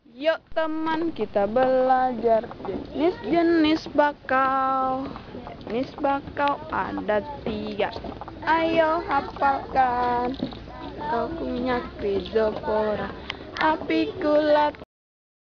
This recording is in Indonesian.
Yuk teman kita belajar jenis-jenis bakau. Jenis bakau ada 3. Ayo hafalkan. Kau punya Chrysopora, Apicula,